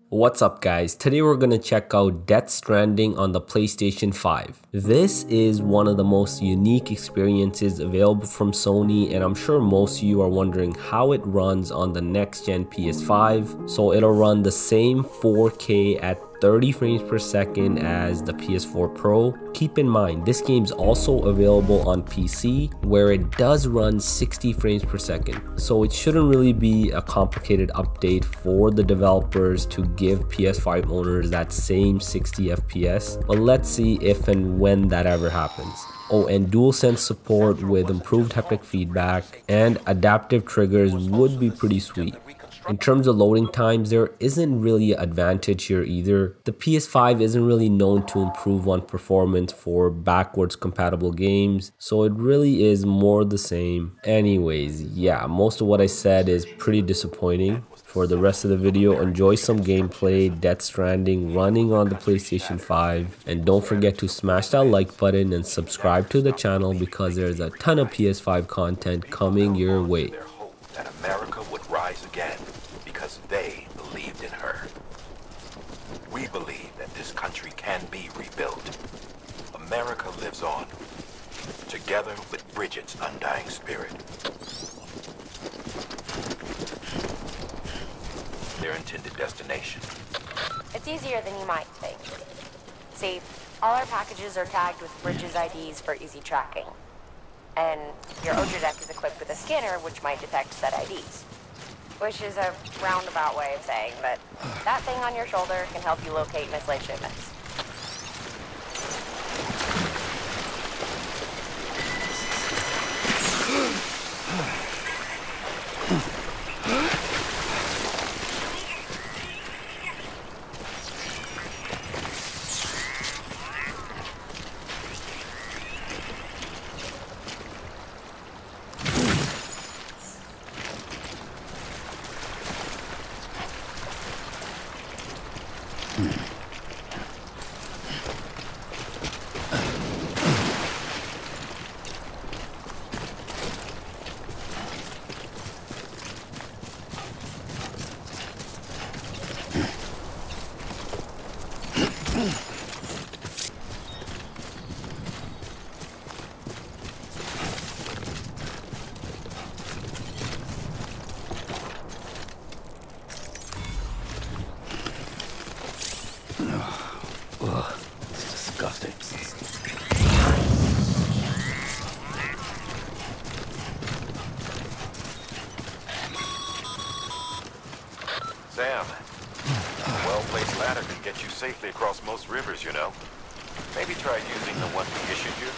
What's up guys, today we're gonna check out Death Stranding on the PlayStation 5. This is one of the most unique experiences available from Sony, and I'm sure most of you are wondering how it runs on the next gen PS5. So it'll run the same 4K at 30 frames per second as the PS4 Pro. Keep in mind, this game's also available on PC where it does run 60 frames per second. So it shouldn't really be a complicated update for the developers to give PS5 owners that same 60 FPS. But let's see if and when that ever happens. Oh, and DualSense support with improved haptic feedback and adaptive triggers would be pretty sweet. In terms of loading times, there isn't really an advantage here either. The PS5 isn't really known to improve on performance for backwards compatible games, so it really is more the same. Anyways, yeah, most of what I said is pretty disappointing. For the rest of the video, enjoy some gameplay, Death Stranding running on the PlayStation 5, and don't forget to smash that like button and subscribe to the channel because there's a ton of PS5 content coming your way. That America would rise again because they believed in her. We believe that this country can be rebuilt. America lives on, together with Bridget's undying spirit. Their intended destination. It's easier than you might think. See, all our packages are tagged with Bridges IDs for easy tracking. And your Odra deck is equipped with a scanner which might detect said IDs. Which is a roundabout way of saying that that thing on your shoulder can help you locate mislaid shipments. Ugh, it's disgusting. Sam, a well-placed ladder can get you safely across most rivers, you know. Maybe try using the one we issued you.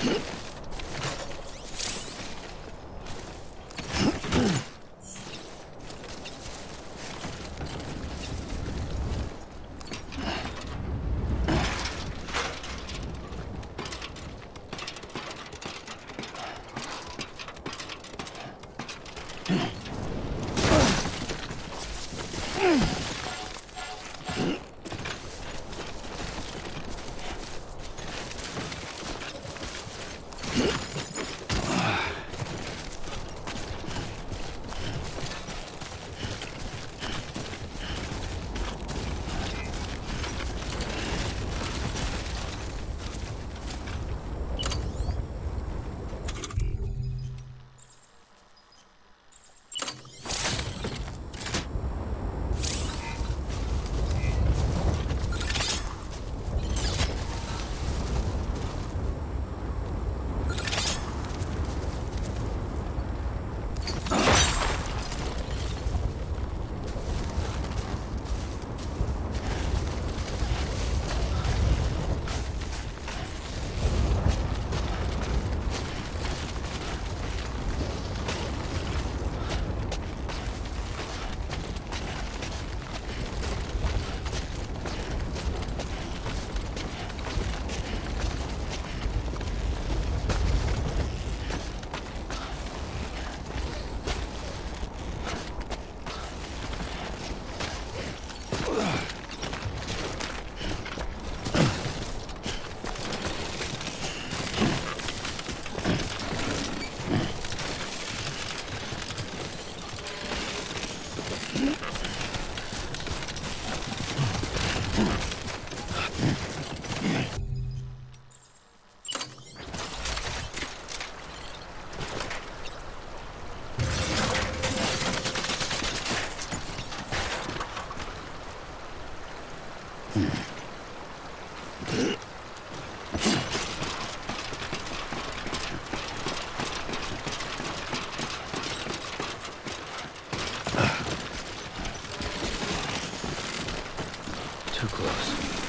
Too close.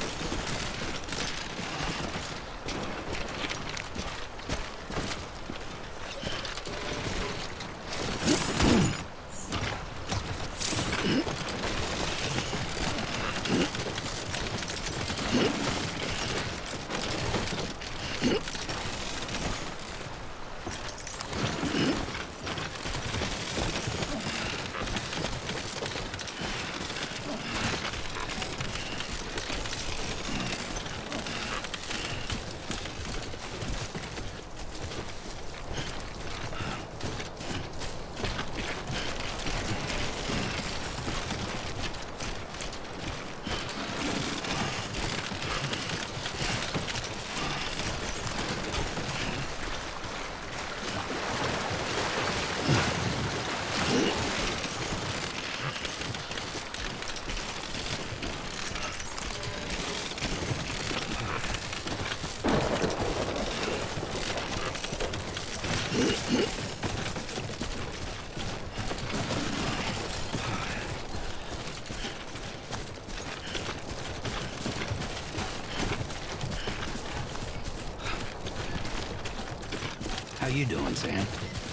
How you doing, Sam?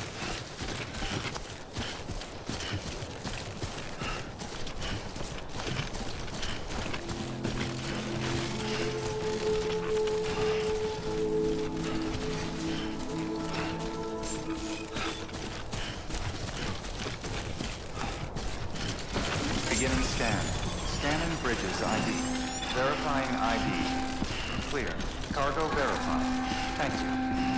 Beginning scan. Scanning bridges ID. Verifying ID. Clear. Cargo verified. Thank you.